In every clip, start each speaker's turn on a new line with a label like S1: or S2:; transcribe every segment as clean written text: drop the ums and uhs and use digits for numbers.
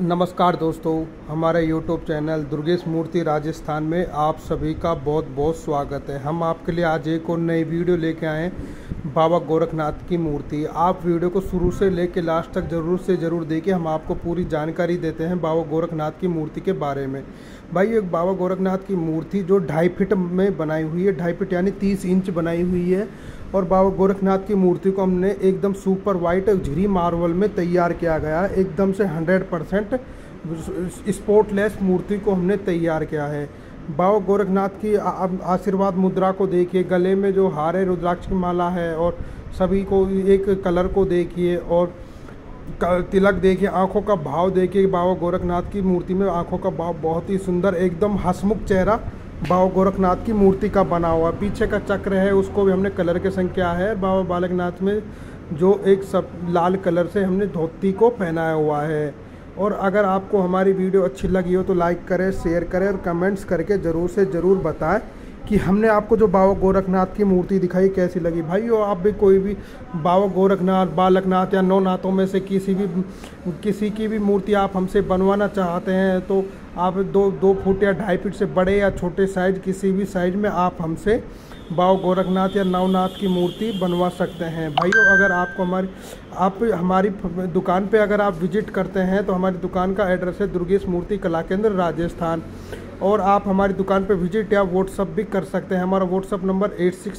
S1: नमस्कार दोस्तों, हमारे YouTube चैनल दुर्गेश मूर्ति राजस्थान में आप सभी का बहुत बहुत स्वागत है। हम आपके लिए आज एक और नई वीडियो लेके आए हैं बाबा गोरखनाथ की मूर्ति। आप वीडियो को शुरू से लेके लास्ट तक ज़रूर से ज़रूर देखिए। हम आपको पूरी जानकारी देते हैं बाबा गोरखनाथ की मूर्ति के बारे में। भाई एक बाबा गोरखनाथ की मूर्ति जो 2.5 फीट में बनाई हुई है, 2.5 फीट यानी 30 इंच बनाई हुई है। और बाबा गोरखनाथ की मूर्ति को हमने एकदम सुपर वाइट झिरी मार्बल में तैयार किया गया है। एकदम से 100% स्पॉटलेस मूर्ति को हमने तैयार किया है। बाबा गोरखनाथ की आशीर्वाद मुद्रा को देखिए, गले में जो हार है रुद्राक्ष की माला है, और सभी को एक कलर को देखिए और तिलक देखिए, आंखों का भाव देखिए। बाबा गोरखनाथ की मूर्ति में आंखों का भाव बहुत ही सुंदर, एकदम हंसमुख चेहरा बाबा गोरखनाथ की मूर्ति का बना हुआ। पीछे का चक्र है उसको भी हमने कलर के संग किया है। बाबा बालकनाथ में जो एक सब लाल कलर से हमने धोती को पहनाया हुआ है। और अगर आपको हमारी वीडियो अच्छी लगी हो तो लाइक करें, शेयर करें और कमेंट्स करके ज़रूर से ज़रूर बताएं कि हमने आपको जो बाबा गोरखनाथ की मूर्ति दिखाई कैसी लगी। भाई आप भी कोई भी बाबा गोरखनाथ, बालकनाथ या नौनाथों में से किसी की भी मूर्ति आप हमसे बनवाना चाहते हैं तो आप 2 फुट या 2.5 फीट से बड़े या छोटे साइज किसी भी साइज में आप हमसे बाबा गोरखनाथ या नवनाथ की मूर्ति बनवा सकते हैं। भाइयों अगर आपको हमारी दुकान पे अगर आप विजिट करते हैं तो हमारी दुकान का एड्रेस है दुर्गेश मूर्ति कला केंद्र राजस्थान। और आप हमारी दुकान पे विजिट या व्हाट्सअप भी कर सकते हैं। हमारा व्हाट्सअप नंबर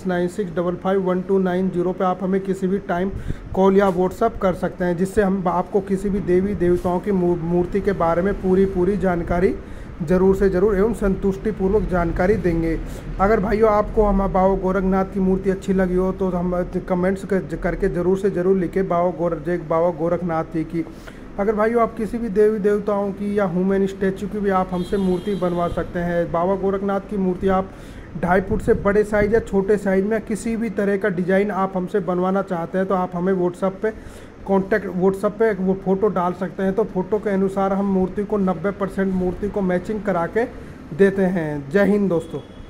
S1: 8696551290 पे आप हमें किसी भी टाइम कॉल या व्हाट्सअप कर सकते हैं, जिससे हम आपको किसी भी देवी देवताओं की मूर्ति के बारे में पूरी जानकारी ज़रूर से ज़रूर एवं संतुष्टिपूर्वक जानकारी देंगे। अगर भाइयों आपको हम बाबा गोरखनाथ की मूर्ति अच्छी लगी हो तो हम कमेंट्स करके ज़रूर से ज़रूर लिखे बाबा गोरखनाथ जी की। अगर भाइयों आप किसी भी देवी देवताओं की या ह्यूमन स्टैचू की भी आप हमसे मूर्ति बनवा सकते हैं। बाबा गोरखनाथ की मूर्ति आप 2.5 फुट से बड़े साइज या छोटे साइज में किसी भी तरह का डिज़ाइन आप हमसे बनवाना चाहते हैं तो आप हमें व्हाट्सअप पे वो फ़ोटो डाल सकते हैं। तो फ़ोटो के अनुसार हम मूर्ति को 90% मूर्ति को मैचिंग करा के देते हैं। जय हिंद दोस्तों।